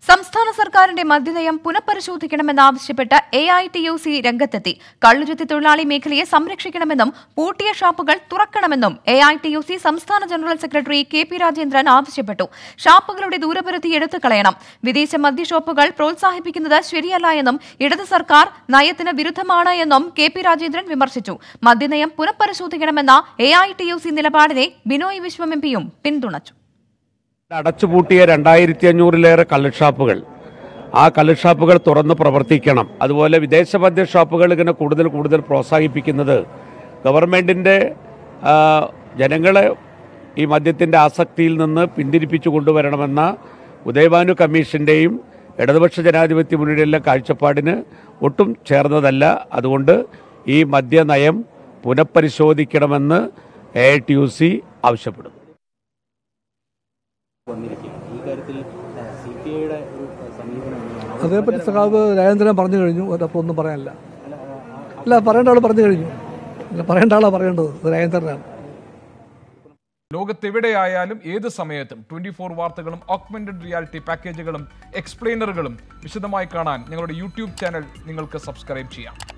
സംസ്ഥാന സർക്കാരിന്റെ മദ്യനയം പുനഃപരിശോധിക്കണമെന്നാവശ്യപ്പെട്ട് AITUC രംഗത്തെത്തി. കള്ളുചുത്തി തൊഴിലാളി മേഖലയെ സംരക്ഷിക്കണമെന്നും പൂട്ടിയ ഷാപ്പുകൾ തുറക്കണമെന്നും AITUC സംസ്ഥാന ജനറൽ സെക്രട്ടറി KP രാജേന്ദ്രൻ ആവശ്യപ്പെട്ടു. ഷാപ്പുകളുടെ ദൂരപരിധി എടുത്തു കളയണം. വിദേശ മദ്യഷോപ്പുകൾ പ്രോത്സാഹിപ്പിക്കുന്നത് ശരിയല്ല എന്നും ഇടത് സർക്കാർ നയത്തിന് വിരുദ്ധമാണ് എന്നും KP രാജേന്ദ്രൻ വിമർശിച്ചു. മദ്യനയം പുനഃപരിശോധിക്കണമെന്ന AITUC നിലപാടിനെ ബിനോയ് വിശ്വം MPയും പിന്തുണച്ചു. അടച്ചുപൂട്ടിയ 2500-ലേറെ കള്ളുഷാപ്പുകൾ ആ കള്ളുഷാപ്പുകൾ തുറന്ന് പ്രവർത്തിക്കണം. അതുപോലെ വിദേശ മദ്യ ഷോപ്പുകൾ ഇങ്ങനെ കൂടുതൽ പ്രോത്സാഹിപ്പിക്കുന്നത് ഗവൺമെന്റിന്റെ ജനങ്ങളെ ഈ മദ്യത്തിന്റെ ആസക്തിയിൽ നിന്ന് പിന്തിരിപ്പിച്ചു കൊണ്ടുവരണമെന്ന ഉദയഭാനു കമ്മീഷന്റെയും ഇടതുപക്ഷ ജനാധിപത്യ മുന്നണിയിലെ കാഴ്ചപ്പാടിന് ഒട്ടും ചേർന്നതല്ല. അതുകൊണ്ട് ഈ മദ്യനയം പുനഃപരിശോധിക്കണമെന്ന് AITUC ആവശ്യപ്പെടുന്നു. അതേപ്പറ്റി സഖാവ് രാജേന്ദ്രൻ പറഞ്ഞു കഴിഞ്ഞു. അപ്പോൾ ഒന്നും പറയാനില്ല. അല്ല, പറയേണ്ട ആൾ പറഞ്ഞു കഴിഞ്ഞു. പറയേണ്ട ആളാണ് പറയേണ്ടത്, രാജേന്ദ്രനാണ്. ലോകത്തെവിടെയായാലും ഏത് സമയത്തും 24 വാർത്തകളും ഓഗ്മെന്റഡ് റിയാലിറ്റി പാക്കേജുകളും എക്സ്പ്ലെയിനറുകളും വിശദമായി കാണാൻ ഞങ്ങളുടെ യൂട്യൂബ് ചാനൽ നിങ്ങൾക്ക് സബ്സ്ക്രൈബ് ചെയ്യാം.